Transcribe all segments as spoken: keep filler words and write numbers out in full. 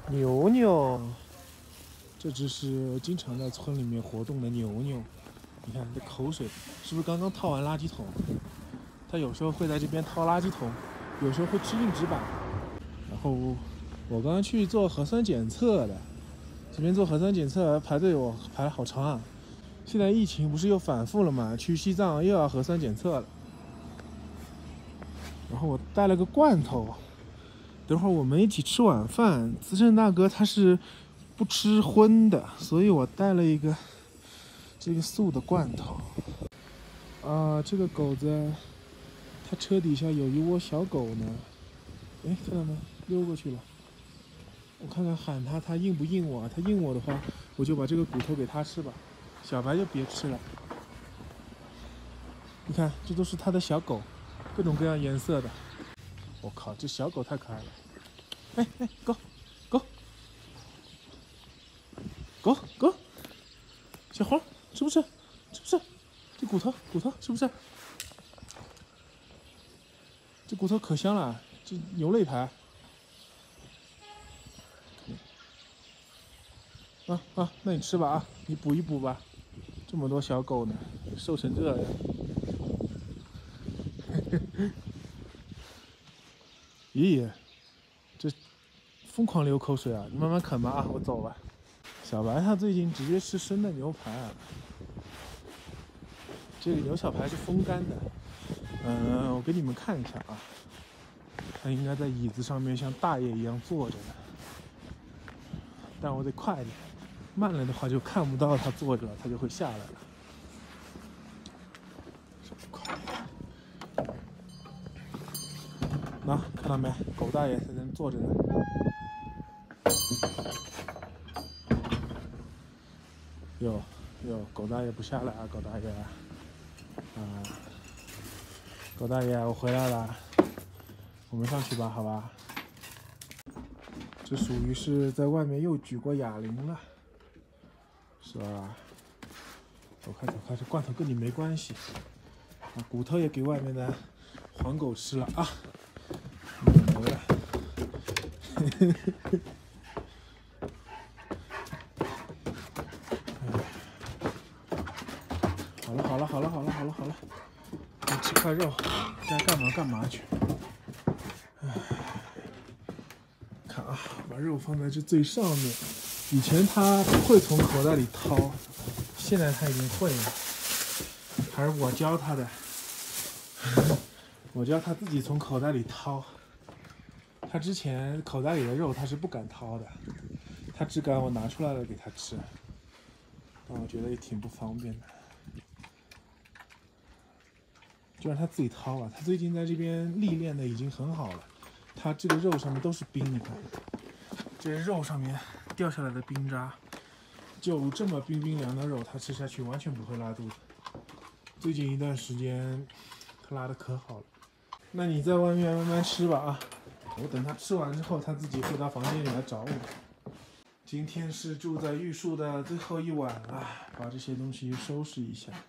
牛牛，这只是经常在村里面活动的牛牛。你看这口水，是不是刚刚掏完垃圾桶？它有时候会在这边掏垃圾桶，有时候会吃硬纸板。然后我刚刚去做核酸检测的，这边做核酸检测排队，我排了好长啊。现在疫情不是又反复了嘛？去西藏又要核酸检测了。然后我带了个罐头，等会儿我们一起吃晚饭。资深大哥他是不吃荤的，所以我带了一个这个素的罐头。啊，这个狗子，它车底下有一窝小狗呢。哎，看到没？溜过去了。我看看喊它，它应不应我？它应我的话，我就把这个骨头给它吃吧。小白就别吃了。你看，这都是它的小狗，各种各样颜色的。我靠，这小狗太可爱了！哎哎，狗，狗，狗狗，小黄，吃不吃？吃不吃？这骨头，骨头是不是？这骨头可香了，这牛肋排。啊啊，那你吃吧啊，你补一补吧。这么多小狗呢，瘦成这样。咦，这疯狂流口水啊！你慢慢啃吧啊，我走了。小白他最近直接吃生的牛排啊。这个牛小排是风干的。嗯、呃，我给你们看一下啊。他应该在椅子上面像大爷一样坐着的，但我得快点，慢了的话就看不到他坐着，他就会下来了。那看到没？狗大爷在那坐着呢。哟哟，狗大爷不下来啊！狗大爷，啊，狗大爷，我回来了，我们上去吧，好吧？这属于是在外面又举过哑铃了，是吧？走开走开，这罐头跟你没关系。啊，骨头也给外面的黄狗吃了啊！你没了。好了好了好了好了好了好了，你吃块肉，该干嘛干嘛去。看啊，把肉放在这最上面。以前他不会从口袋里掏，现在他已经会了，还是我教他的。我教他自己从口袋里掏。他之前口袋里的肉他是不敢掏的，他只敢我拿出来了给他吃。但我觉得也挺不方便的。就让他自己掏吧。他最近在这边历练的已经很好了。他这个肉上面都是冰，你看，这肉上面掉下来的冰渣，就这么冰冰凉的肉，他吃下去完全不会拉肚子。最近一段时间，他拉的可好了。那你在外面慢慢吃吧啊！我等他吃完之后，他自己回到房间里来找我。今天是住在玉树的最后一晚了，把这些东西收拾一下。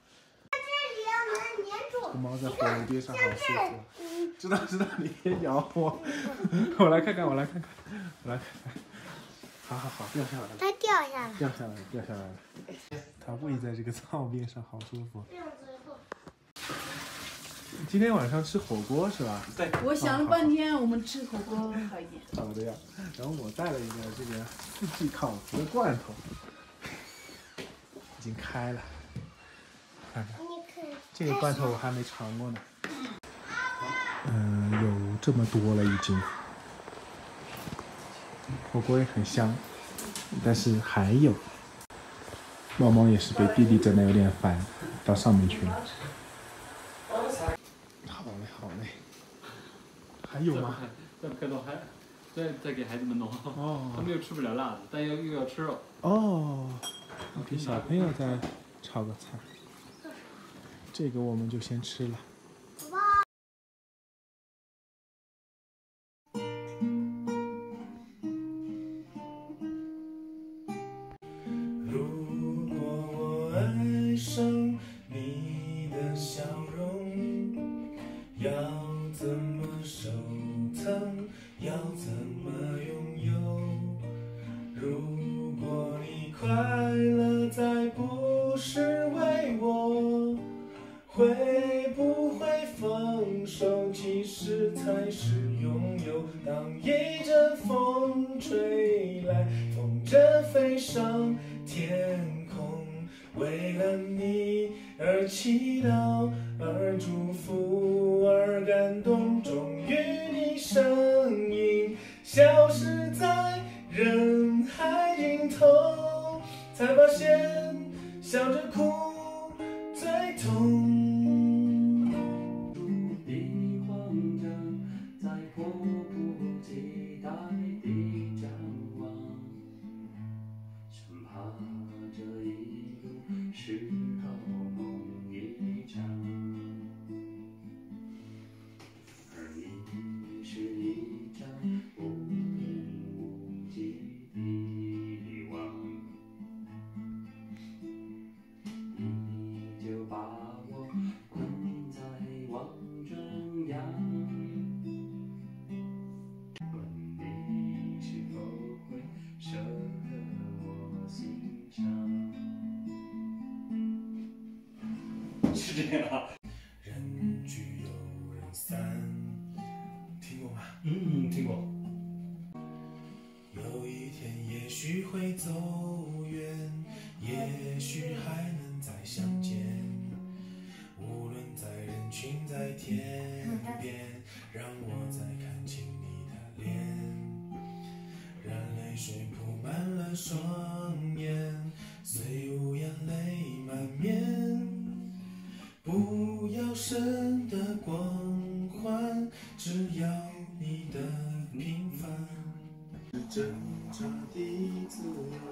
这个猫在火炉边上好舒服。知道知道，你别咬我。我来看看，我来看看，我来看看。好好好，掉下来了。 它掉下来。 掉下来了，掉下来了。它喂在这个灶边上，好舒服。今天晚上吃火锅是吧？ 对，我想了半天，我们吃火锅好一点。 好的呀，然后我带了一个这个四季烤麸的罐头，已经开了，看看。这个罐头我还没尝过呢。嗯、呃，有这么多了已经。火锅也很香，但是还有。猫猫也是被弟弟整的有点烦，到上面去了。好嘞，好嘞。还有吗？ 再开到还，再再给孩子们弄。哦。他们又吃不了辣的，但又又要吃肉。 哦。给小朋友再炒个菜。这个我们就先吃了。 如果你快乐再不是为我，会不会放手其实才是拥有？当一阵风吹来，风筝飞上天空，为了你而祈祷，而祝福，而感动，终于你身影消失在人海尽头，才发现笑着哭最痛。 是这样啊。 人聚又人散，听过吗？ 嗯，听过。 有一天也许会走远，也许还能再相见。无论在人群在天边，让我再看清你的脸。让泪水铺满了双眼，虽无言泪满面。不要神的光环，只要你的平凡。是挣扎的自由，